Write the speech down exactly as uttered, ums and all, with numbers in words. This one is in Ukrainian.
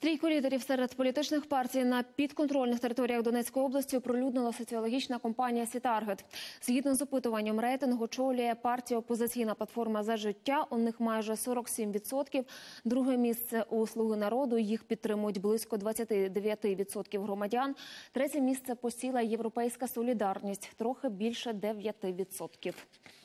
Трійку лідерів серед політичних партій на підконтрольних територіях Донецької області оприлюднила соціологічна компанія «Сітаргет». Згідно з опитуванням рейтингу, очолює партія «Опозиційна платформа за життя». У них майже сорок сім відсотків. Друге місце у «Слуги народу». Їх підтримують близько двадцять дев'ять відсотків громадян. Третє місце посіла «Європейська солідарність». Трохи більше дев'ять відсотків.